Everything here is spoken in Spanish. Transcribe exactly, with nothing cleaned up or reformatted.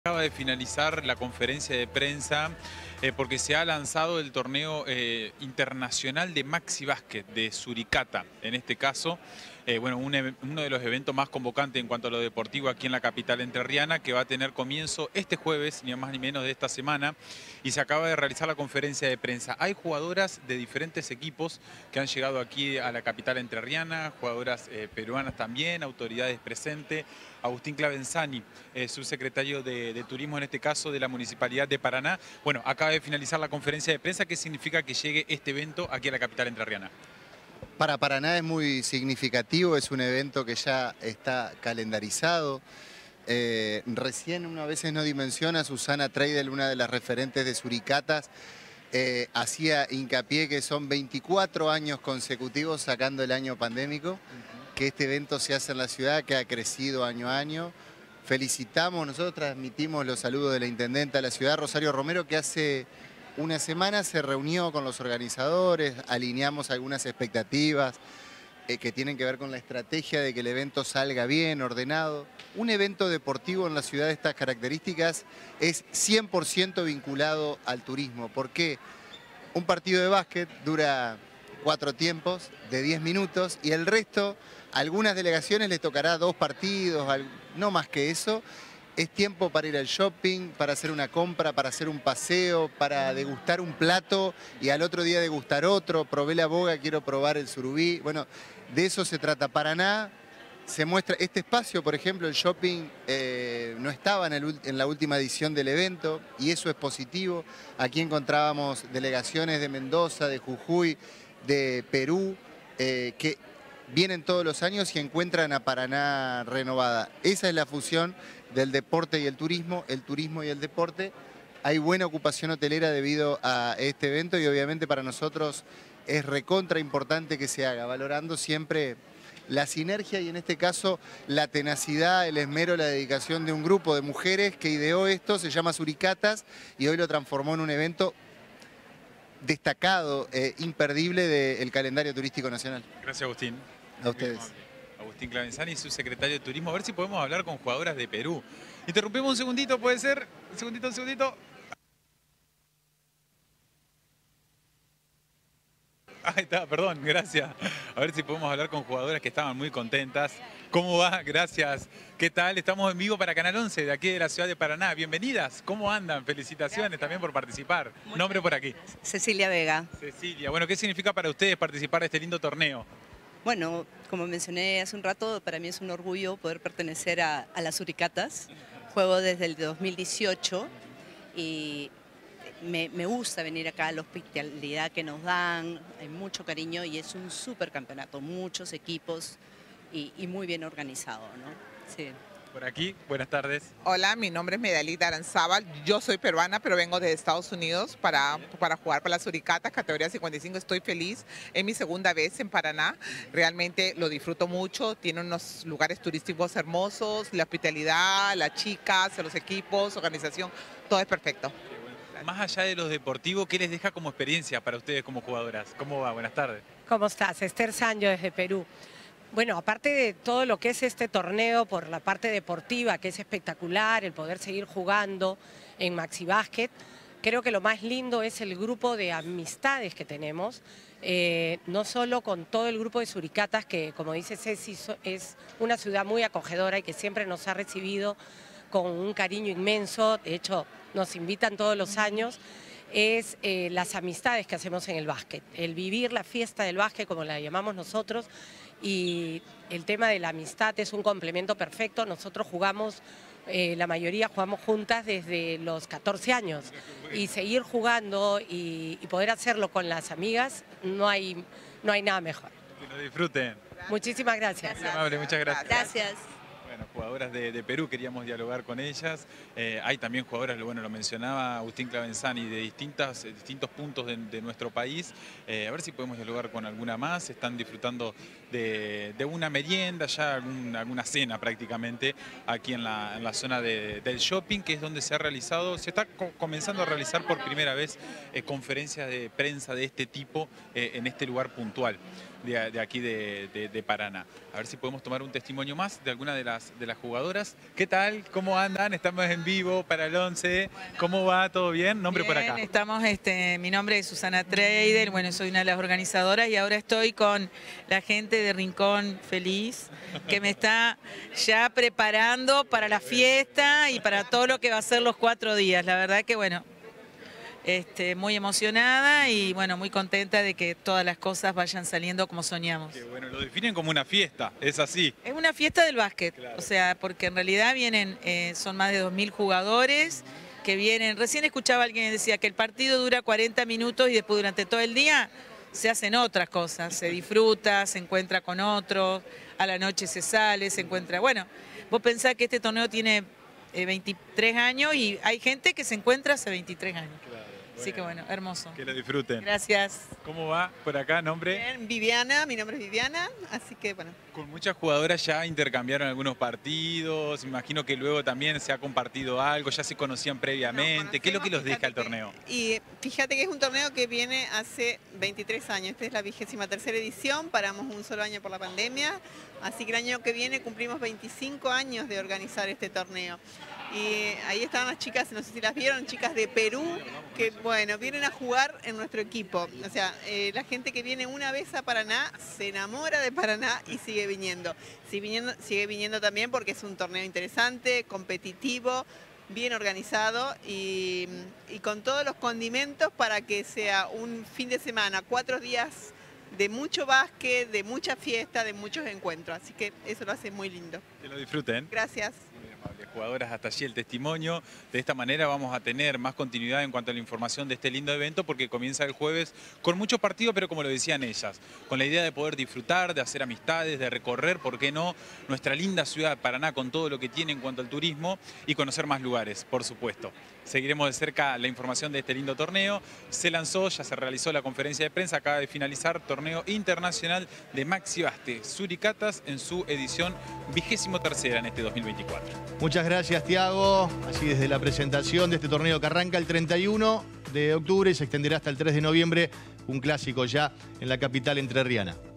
Acaba de finalizar la conferencia de prensa eh, porque se ha lanzado el torneo eh, internacional de Maxi Básquet de Suricata, en este caso. Eh, bueno, un, uno de los eventos más convocantes en cuanto a lo deportivo aquí en la capital entrerriana, que va a tener comienzo este jueves, ni más ni menos de esta semana, y se acaba de realizar la conferencia de prensa. Hay jugadoras de diferentes equipos que han llegado aquí a la capital entrerriana, jugadoras eh, peruanas también, autoridades presentes. Agustín Clavenzani, eh, subsecretario de, de Turismo, en este caso de la Municipalidad de Paraná. Bueno, acaba de finalizar la conferencia de prensa. ¿Qué significa que llegue este evento aquí a la capital entrerriana? Para Paraná es muy significativo, es un evento que ya está calendarizado. Eh, recién una vez no dimensiona, Susana Treidel, una de las referentes de Suricatas, eh, hacía hincapié que son veinticuatro años consecutivos sacando el año pandémico, que este evento se hace en la ciudad, que ha crecido año a año. Felicitamos, nosotros transmitimos los saludos de la intendenta de la ciudad, Rosario Romero, que hace una semana se reunió con los organizadores, alineamos algunas expectativas eh, que tienen que ver con la estrategia de que el evento salga bien, ordenado. Un evento deportivo en la ciudad de estas características es cien por ciento vinculado al turismo. ¿Por qué? Un partido de básquet dura cuatro tiempos de diez minutos y el resto, a algunas delegaciones les tocará dos partidos, no más que eso. Es tiempo para ir al shopping, para hacer una compra, para hacer un paseo, para degustar un plato y al otro día degustar otro. Probé la boga, quiero probar el surubí. Bueno, de eso se trata. Paraná se muestra este espacio, por ejemplo, el shopping eh, no estaba en, el, en la última edición del evento y eso es positivo. Aquí encontrábamos delegaciones de Mendoza, de Jujuy, de Perú, eh, que vienen todos los años y encuentran a Paraná renovada. Esa es la fusión del deporte y el turismo, el turismo y el deporte. Hay buena ocupación hotelera debido a este evento y obviamente para nosotros es recontra importante que se haga, valorando siempre la sinergia y en este caso la tenacidad, el esmero, la dedicación de un grupo de mujeres que ideó esto, se llama Suricatas y hoy lo transformó en un evento destacado, eh, imperdible del calendario turístico nacional. Gracias, Agustín. A ustedes. Agustín Clavenzani, subsecretario de Turismo. A ver si podemos hablar con jugadoras de Perú. Interrumpimos un segundito, ¿puede ser? Un segundito, un segundito. Ahí está, perdón, gracias. A ver si podemos hablar con jugadoras que estaban muy contentas. ¿Cómo va? Gracias. ¿Qué tal? Estamos en vivo para Canal once, de aquí de la ciudad de Paraná. Bienvenidas. ¿Cómo andan? Felicitaciones también por participar. Muchas Nombre por aquí. Cecilia Vega. Cecilia. Bueno, ¿qué significa para ustedes participar de este lindo torneo? Bueno, como mencioné hace un rato, para mí es un orgullo poder pertenecer a, a las Suricatas. Juego desde el dos mil dieciocho y me, me gusta venir acá, la hospitalidad que nos dan, hay mucho cariño y es un súper campeonato, muchos equipos y, y muy bien organizado, ¿no? Sí. Por aquí, buenas tardes. Hola, mi nombre es Medalita Aranzábal. Yo soy peruana, pero vengo de Estados Unidos para, para jugar para las Suricatas, categoría cincuenta y cinco. Estoy feliz. Es mi segunda vez en Paraná. Realmente lo disfruto mucho. Tiene unos lugares turísticos hermosos, la hospitalidad, las chicas, los equipos, organización, todo es perfecto. Más allá de los deportivos, ¿qué les deja como experiencia para ustedes como jugadoras? ¿Cómo va? Buenas tardes. ¿Cómo estás? Esther Sancho desde Perú. Bueno, aparte de todo lo que es este torneo por la parte deportiva, que es espectacular, el poder seguir jugando en Maxi Básquet, creo que lo más lindo es el grupo de amistades que tenemos, eh, no solo con todo el grupo de Suricatas, que como dice Ceci, es una ciudad muy acogedora y que siempre nos ha recibido con un cariño inmenso, de hecho nos invitan todos los años, es eh, las amistades que hacemos en el básquet, el vivir la fiesta del básquet como la llamamos nosotros, y el tema de la amistad es un complemento perfecto. Nosotros jugamos, eh, la mayoría jugamos juntas desde los catorce años y seguir jugando y, y poder hacerlo con las amigas, no hay, no hay nada mejor. Que lo disfruten. Muchísimas gracias. Muy amable, muchas gracias. Gracias. Bueno, jugadoras de, de Perú, queríamos dialogar con ellas. Eh, hay también jugadoras, bueno, lo mencionaba Agustín Clavenzani, de distintas, distintos puntos de, de nuestro país. Eh, a ver si podemos dialogar con alguna más. Están disfrutando de, de una merienda, ya algún, alguna cena prácticamente, aquí en la, en la zona de, del shopping, que es donde se ha realizado, se está co comenzando a realizar por primera vez eh, conferencias de prensa de este tipo eh, en este lugar puntual de, de aquí de, de, de Paraná. A ver si podemos tomar un testimonio más de alguna de las, de las las jugadoras. ¿Qué tal? ¿Cómo andan? Estamos en vivo para el once. ¿Cómo va? ¿Todo bien? Nombre Bien, por acá. Estamos, este, mi nombre es Susana Treidel, bueno, soy una de las organizadoras y ahora estoy con la gente de Rincón Feliz, que me está ya preparando para la fiesta y para todo lo que va a ser los cuatro días. La verdad que, bueno, este, muy emocionada y, bueno, muy contenta de que todas las cosas vayan saliendo como soñamos. Que, bueno, lo definen como una fiesta, es así. Es una fiesta del básquet, Claro. o sea, porque en realidad vienen, eh, son más de dos mil jugadores que vienen. Recién escuchaba a alguien que decía que el partido dura cuarenta minutos y después durante todo el día se hacen otras cosas, se disfruta, se encuentra con otros, a la noche se sale, se encuentra... Bueno, vos pensás que este torneo tiene eh, veintitrés años y hay gente que se encuentra hace veintitrés años. Claro, Así que bueno, hermoso. Que lo disfruten. Gracias. ¿Cómo va por acá? ¿Nombre? Bien, Viviana, mi nombre es Viviana, así que bueno. Con muchas jugadoras ya intercambiaron algunos partidos, imagino que luego también se ha compartido algo, ya se conocían previamente. Nos ¿Qué es lo que los conocemos, deja el fíjate torneo? que- y fíjate que es un torneo que viene hace veintitrés años, esta es la vigésima tercera edición, paramos un solo año por la pandemia, así que el año que viene cumplimos veinticinco años de organizar este torneo. Y ahí estaban las chicas, no sé si las vieron, chicas de Perú, que bueno, vienen a jugar en nuestro equipo. O sea, eh, la gente que viene una vez a Paraná se enamora de Paraná y sigue viniendo. Sigue viniendo, sigue viniendo también porque es un torneo interesante, competitivo, bien organizado y, y con todos los condimentos para que sea un fin de semana, cuatro días de mucho básquet, de mucha fiesta, de muchos encuentros. Así que eso lo hace muy lindo. Que lo disfruten. Gracias. Muy amables jugadoras, hasta allí el testimonio. De esta manera vamos a tener más continuidad en cuanto a la información de este lindo evento porque comienza el jueves con muchos partidos, pero como lo decían ellas, con la idea de poder disfrutar, de hacer amistades, de recorrer, ¿por qué no?, nuestra linda ciudad de Paraná con todo lo que tiene en cuanto al turismo y conocer más lugares, por supuesto. Seguiremos de cerca la información de este lindo torneo. Se lanzó, ya se realizó la conferencia de prensa, acaba de finalizar torneo internacional de Maxi Basket Suricatas en su edición vigésimo tercera en este dos mil veinticuatro. Muchas gracias, Tiago. Así desde la presentación de este torneo que arranca el treinta y uno de octubre y se extenderá hasta el tres de noviembre, un clásico ya en la capital entrerriana.